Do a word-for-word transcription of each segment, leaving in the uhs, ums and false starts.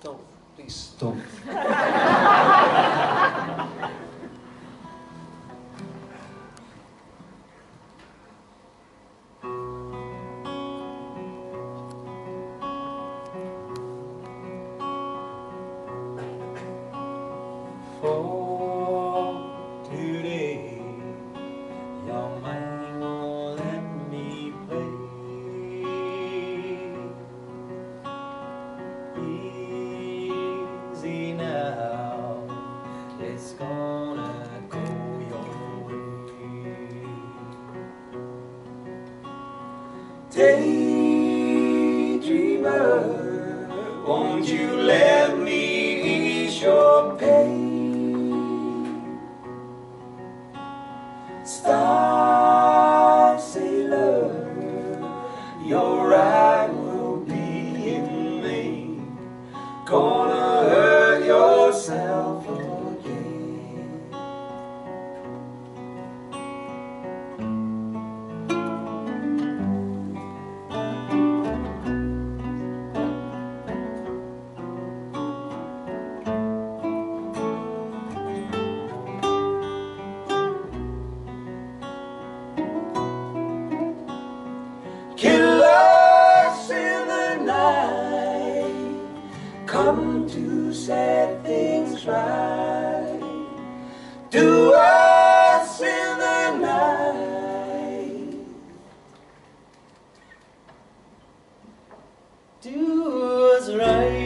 Don't, please, don't. For today, your mind won't let me play. Easy now, it's gonna go your way. Daydreamer, won't you let me ease your pain? Star sailor, your ride will be in vain. Gonna hurt yourself again. Killers in the night come to set things right. Do us in the night. Do us right.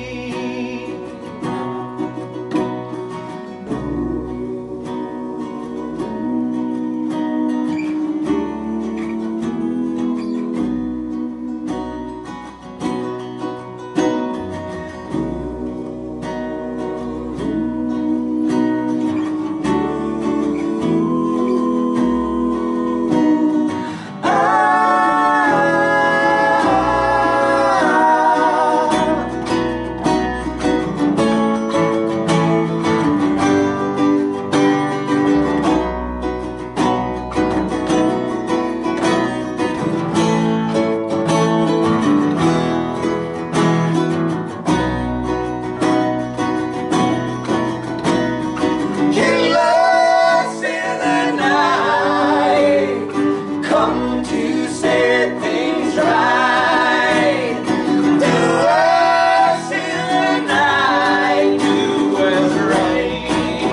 To set things right. Do us in the night. Do us right.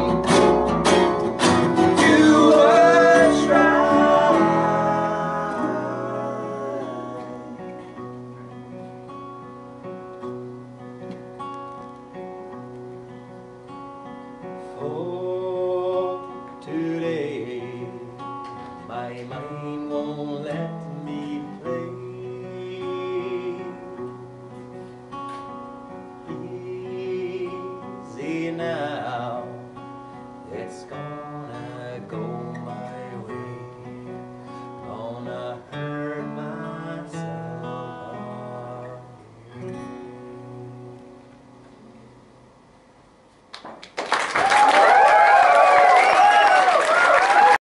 Do us right. For today, my mind won't let me play. Easy now, it's gone.